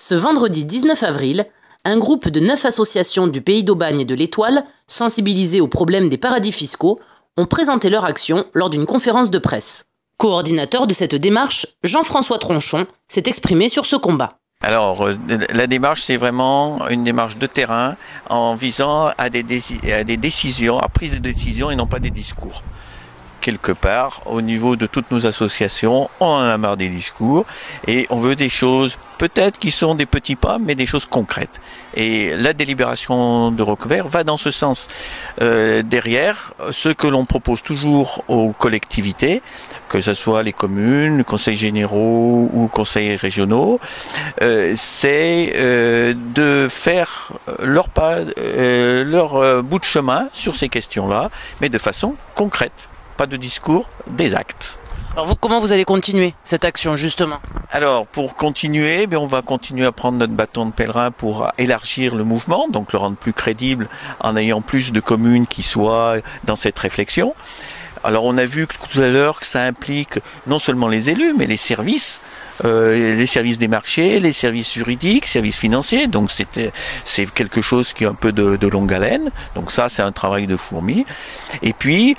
Ce vendredi 19 avril, un groupe de 9 associations du Pays d'Aubagne et de l'Étoile, sensibilisées au problème des paradis fiscaux, ont présenté leur action lors d'une conférence de presse. Coordinateur de cette démarche, Jean-François Tronchon s'est exprimé sur ce combat. Alors, la démarche, c'est vraiment une démarche de terrain en visant à des décisions, à prise de décision et non pas des discours. Quelque part, au niveau de toutes nos associations, on en a marre des discours et on veut des choses peut-être qui sont des petits pas, mais des choses concrètes. Et la délibération de Roquevert va dans ce sens. Derrière, ce que l'on propose toujours aux collectivités, que ce soit les communes, conseils généraux ou conseils régionaux, c'est de faire leur bout de chemin sur ces questions-là, mais de façon concrète. Pas de discours, des actes. Alors comment vous allez continuer cette action justement? Alors pour continuer, on va continuer à prendre notre bâton de pèlerin pour élargir le mouvement, donc le rendre plus crédible en ayant plus de communes qui soient dans cette réflexion. Alors on a vu tout à l'heure que ça implique non seulement les élus, mais les services des marchés, les services juridiques, services financiers. Donc c'est quelque chose qui est un peu de longue haleine. Donc ça, c'est un travail de fourmi. Et puis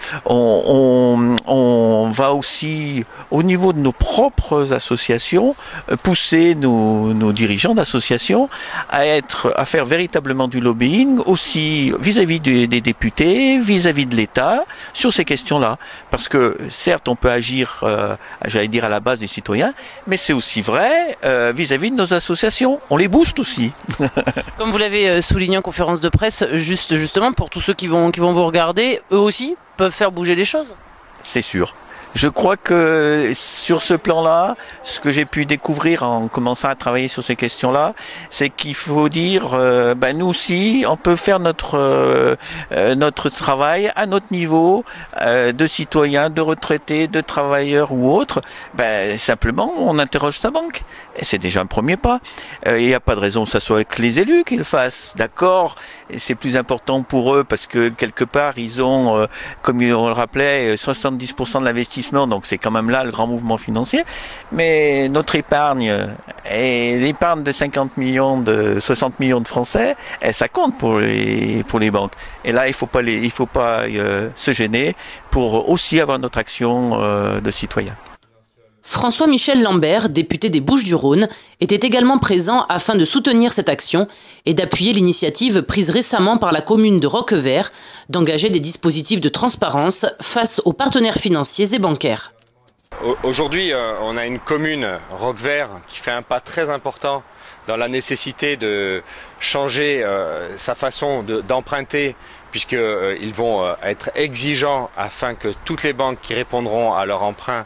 on va aussi, au niveau de nos propres associations, pousser nos dirigeants d'associations à faire véritablement du lobbying aussi vis-à-vis des députés, vis-à-vis de l'État sur ces questions-là. Parce que certes, on peut agir, j'allais dire à la base des citoyens, mais c'est aussi vrai vis-à-vis de nos associations. On les booste aussi. Comme vous l'avez souligné en conférence de presse, justement pour tous ceux qui vont vous regarder, eux aussi peuvent faire bouger les choses. C'est sûr. Je crois que sur ce plan-là, ce que j'ai pu découvrir en commençant à travailler sur ces questions-là, c'est qu'il faut dire, nous aussi, on peut faire notre travail à notre niveau de citoyens, de retraités, de travailleurs ou autres. Simplement, on interroge sa banque. Et c'est déjà un premier pas. Il n'y a pas de raison que ce soit que les élus qui le fassent. D'accord, c'est plus important pour eux parce que quelque part, ils ont, comme on le rappelait, 70% de l'investissement. Donc c'est quand même là le grand mouvement financier. Mais notre épargne et l'épargne de 60 millions de Français, ça compte pour les banques. Et là, il faut pas se gêner pour aussi avoir notre action de citoyen. François-Michel Lambert, député des Bouches-du-Rhône, était également présent afin de soutenir cette action et d'appuyer l'initiative prise récemment par la commune de Roquevert d'engager des dispositifs de transparence face aux partenaires financiers et bancaires. Aujourd'hui, on a une commune, Roquevert, qui fait un pas très important dans la nécessité de changer sa façon d'emprunter, puisqu'ils vont être exigeants afin que toutes les banques qui répondront à leur emprunt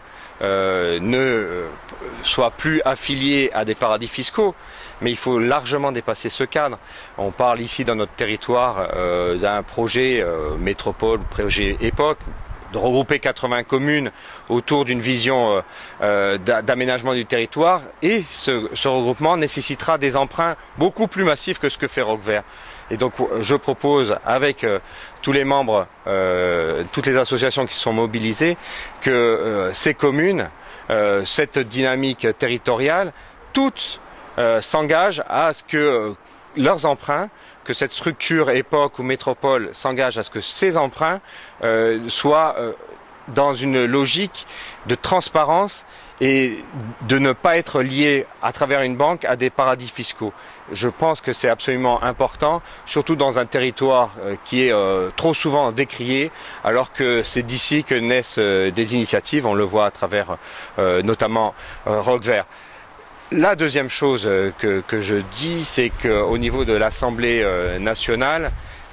ne soient plus affiliés à des paradis fiscaux, mais il faut largement dépasser ce cadre. On parle ici dans notre territoire d'un projet métropole, projet époque, de regrouper 80 communes autour d'une vision d'aménagement du territoire, et ce regroupement nécessitera des emprunts beaucoup plus massifs que ce que fait Roquevert. Et donc je propose avec tous les membres, toutes les associations qui sont mobilisées, que ces communes, cette dynamique territoriale, toutes s'engagent à ce que leurs emprunts, que cette structure époque ou métropole s'engage à ce que ces emprunts soient dans une logique de transparence et de ne pas être liés à travers une banque à des paradis fiscaux. Je pense que c'est absolument important, surtout dans un territoire qui est trop souvent décrié, alors que c'est d'ici que naissent des initiatives, on le voit à travers notamment Roquevert. La deuxième chose que je dis, c'est qu'au niveau de l'Assemblée nationale,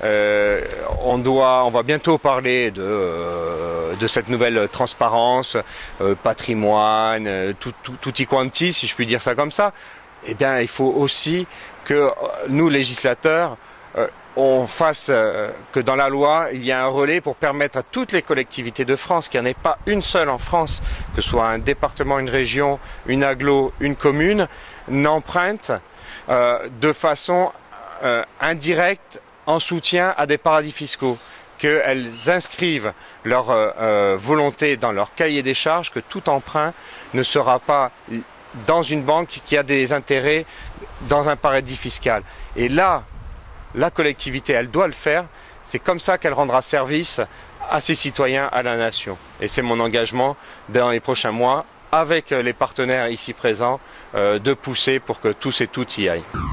on va bientôt parler de cette nouvelle transparence, patrimoine, tutti quanti, si je puis dire ça comme ça. Eh bien, il faut aussi que nous, législateurs, on fasse que dans la loi, il y a un relais pour permettre à toutes les collectivités de France, qu'il n'y en ait pas une seule en France, que ce soit un département, une région, une agglo, une commune, n'empruntent de façon indirecte en soutien à des paradis fiscaux, qu'elles inscrivent leur volonté dans leur cahier des charges, que tout emprunt ne sera pas dans une banque qui a des intérêts dans un paradis fiscal. Et là, la collectivité, elle doit le faire. C'est comme ça qu'elle rendra service à ses citoyens, à la nation. Et c'est mon engagement dans les prochains mois, avec les partenaires ici présents, de pousser pour que tous et toutes y aillent.